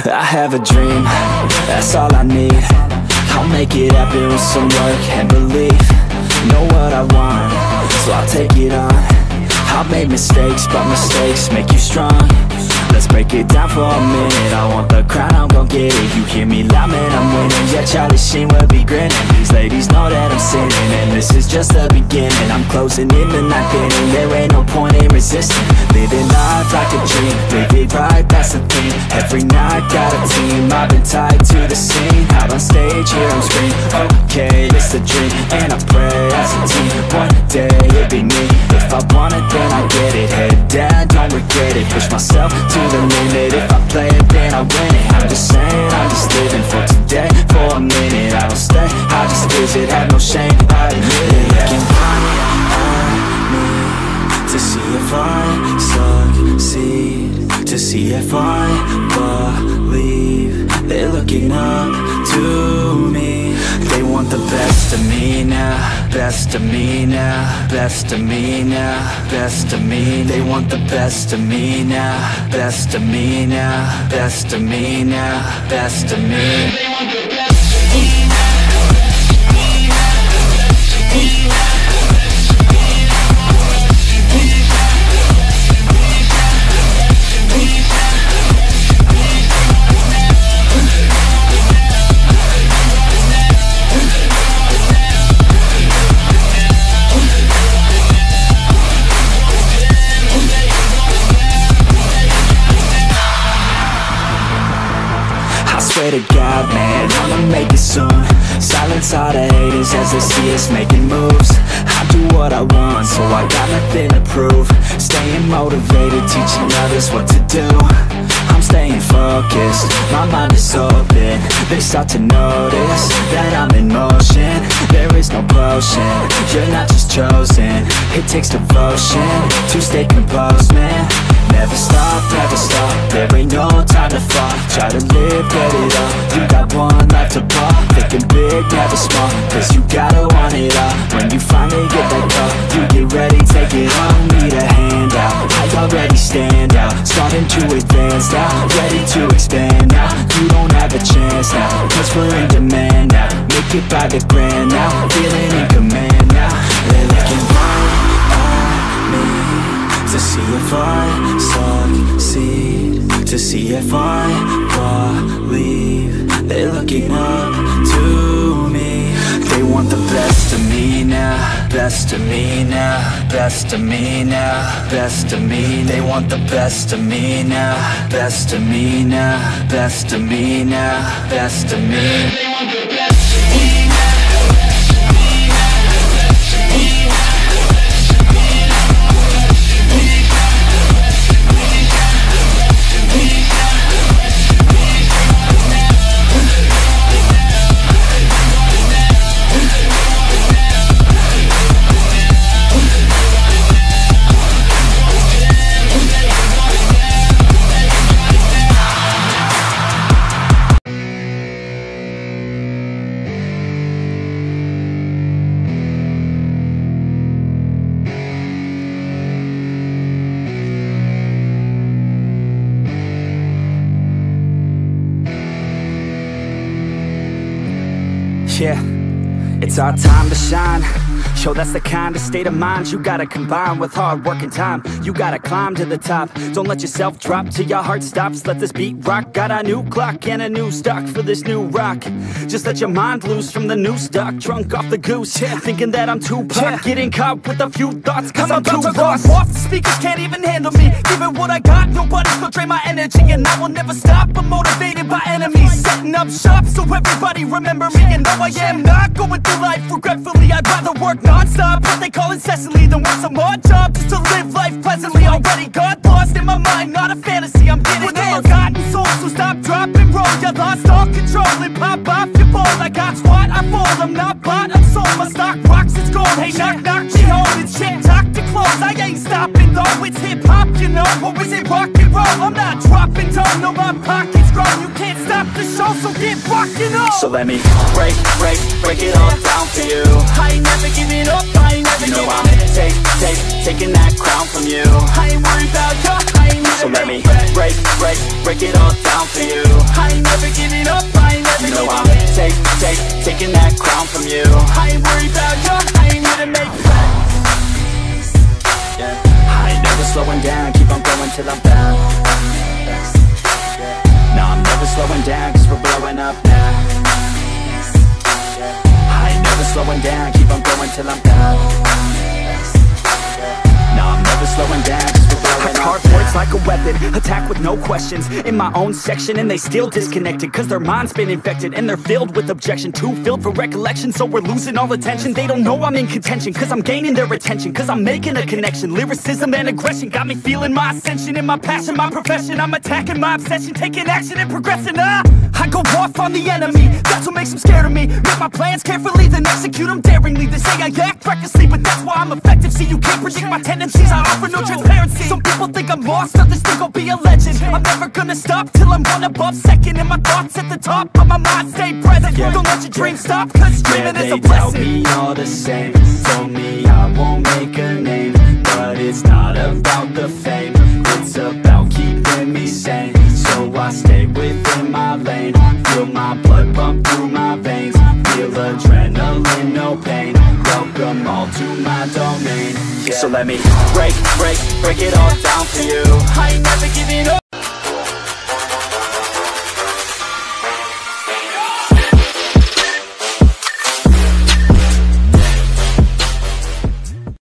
I have a dream, that's all I need. I'll make it happen with some work and belief. Know what I want, so I'll take it on. I've made mistakes, but mistakes make you strong. Let's break it down for a minute. I want the crown, I'm gon' get it. You hear me loud, man, I'm winning. Yeah, Charlie Sheen will be grinning. These ladies know that I'm sinning, and this is just the beginning. I'm closing in the night inning. There ain't no point in resisting. Living life like a dream, live it right, that's the thing. Every night got a team, I've been tied to the scene. Out on stage, here I'm screaming, okay, it's a dream. And I pray as a team, one day it'll be me. If I want it, then I get it. Head down, don't regret it. Push myself to the limit. If I play it, then I win it. I'm just saying, I'm just living for today. For a minute, I don't stay, I just visit. Have no shame, I admit it. Looking at me to see if I succeed, to see if I believe. They're looking up to me. They want the best of me now, best of me now, best of me now, best of me. They want the best of me now, best of me now, best of me now, best of me. They want the best of me now. Swear to God, man, I'ma make it soon. Silence all the haters as they see us making moves. I do what I want, so I got nothing to prove. Staying motivated, teaching others what to do. I'm staying focused, my mind is open. They start to notice that I'm in motion. There is no potion, you're not just chosen. It takes devotion to stay composed, man. Never stop, there ain't no time to fall. Try to live, get it all, you got one life to ball. Thinking big, never small, cause you gotta want it all. When you finally get that call, you get ready, take it on. Need a handout, I already stand out. Starting to advance now, ready to expand now. You don't have a chance now, cause we're in demand now. Make it by the grand now, feeling in command now. They're looking right at me to see if I succeed, to see if I believe. They're looking up to me. They want the best of me now, best of me now, best of me now, best of me. They want the best of me now, best of me now, best of me now, best of me. They want the best of me now. Yeah, it's our time to shine. Yo, that's the kind of state of mind you gotta combine with hard work and time. You gotta climb to the top. Don't let yourself drop till your heart stops. Let this beat rock. Got a new clock and a new stock for this new rock. Just let your mind loose from the new stock. Drunk off the goose, yeah. Thinking that I'm too pop, yeah. Getting caught with a few thoughts cause I'm too lost. Off, the speakers can't even handle me. Giving what I got, nobody's gonna drain my energy. And I will never stop, I'm motivated by enemies. Setting up shop so everybody remember me. And though I am not going through life regretfully, I'd rather work non-stop, what they call incessantly, than work some more job just to live life pleasantly. Already got lost in my mind, not a fantasy, I'm getting with a forgotten soul. So stop, drop, and roll. You lost all control and pop off your ball. I got squat, I fall, I'm not bought, I'm sold. My stock rocks, it's gold. Hey, knock, knock, she home. It's shit, talk to close. I ain't stopping though, it's hip-hop, you know. Or is it rock and roll? I'm not dropping down, no, my pocket's grown. You can't stop the show, so get rockin' up. So let me break it all down for you. I ain't never giving up, I ain't never You know giving I'm taking that crown from you. I ain't worried about you, I ain't never So let me break. break it all down for you. I ain't never giving up, I ain't never You know giving I'm up. taking that crown from you. I ain't worried about you, I ain't here to make friends. Yeah. I ain't never slowing down, keep on going till I'm down. No, I'm never slowing down, cause we're blowing up now. I ain't never slowing down, keep on going till I'm down. No, I'm never slowing down, cause we're blowing up. Hard words like a weapon, attack with no questions. In my own section and they still disconnected, cause their mind's been infected and they're filled with objection. Too filled for recollection, so we're losing all attention. They don't know I'm in contention, cause I'm gaining their attention, cause I'm making a connection. Lyricism and aggression got me feeling my ascension. In my passion, my profession, I'm attacking my obsession, taking action and progressing. I go off on the enemy, that's what makes them scared of me. Make my plans carefully, then execute them daringly. They say I act recklessly, but that's why I'm effective. See, you can't predict my tendencies, I offer no transparency. Some people think I'm lost, others think I'll be a legend. I'm never gonna stop till I'm one above second. And my thoughts at the top, but my mind stay present. Don't let your dreams stop, cause dreaming is a blessing. They tell me all the same, told me I won't make a name. But it's not about the fame, it's about keeping me sane. So I stay within my lane, feel my blood pump through my veins. Feel adrenaline, no pain, welcome all to my domain. Yeah. So let me break it all down for you. I ain't never giving up.